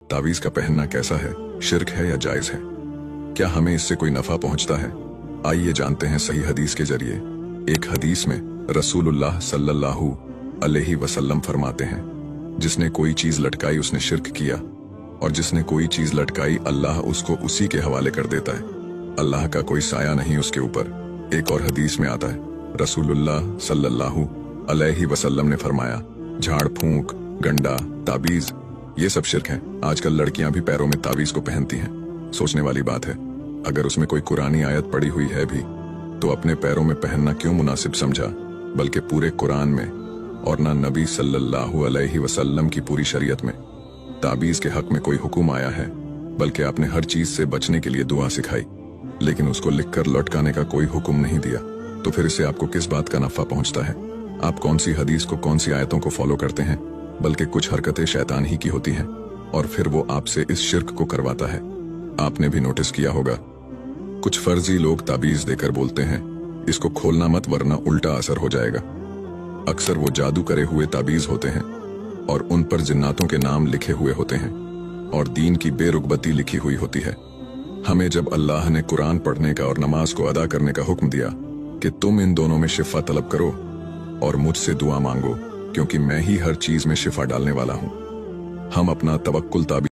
तावीज़ का पहनना कैसा है, शिर्क है या जायज़ है? क्या हमें इससे कोई नफा पहुंचता है? आइए जानते हैं सही हदीस के जरिए। एक हदीस में रसूलुल्लाह सल्लल्लाहु अलैहि वसल्लम फरमाते हैं, जिसने कोई चीज लटकाई उसने शिर्क किया, और जिसने कोई चीज लटकाई अल्लाह उसको उसी के हवाले कर देता है। अल्लाह का कोई साया नहीं उसके ऊपर। एक और हदीस में आता है, रसूलुल्लाह सल्लल्लाहु अलैहि वसल्लम ने फरमाया, झाड़ फूंक, गंडा, ताबीज, ये सब शिर्क है। आजकल लड़कियां भी पैरों में ताबीज को पहनती हैं। सोचने वाली बात है, अगर उसमें कोई कुरानी आयत पड़ी हुई है भी तो अपने पैरों में पहनना क्यों मुनासिब समझा, बल्कि पूरे कुरान में और ना नबी सल्लल्लाहु अलैहि वसल्लम की पूरी शरीयत में ताबीज के हक में कोई हुक्म आया है, बल्कि आपने हर चीज से बचने के लिए दुआ सिखाई, लेकिन उसको लिखकर लटकाने का कोई हुक्म नहीं दिया। तो फिर इससे आपको किस बात का नफा पहुंचता है? आप कौन सी हदीस को, कौन सी आयतों को फॉलो करते हैं? बल्कि कुछ हरकतें शैतान ही की होती हैं और फिर वो आपसे इस शिर्क को करवाता है। आपने भी नोटिस किया होगा, कुछ फर्जी लोग ताबीज देकर बोलते हैं, इसको खोलना मत वरना उल्टा असर हो जाएगा। अक्सर वो जादू करे हुए ताबीज होते हैं और उन पर जिन्नातों के नाम लिखे हुए होते हैं और दीन की बेरुगबती लिखी हुई होती है। हमें जब अल्लाह ने कुरान पढ़ने का और नमाज को अदा करने का हुक्म दिया कि तुम इन दोनों में शिफा तलब करो और मुझसे दुआ मांगो, क्योंकि मैं ही हर चीज में शिफा डालने वाला हूं, हम अपना तवक्कुल ताबीज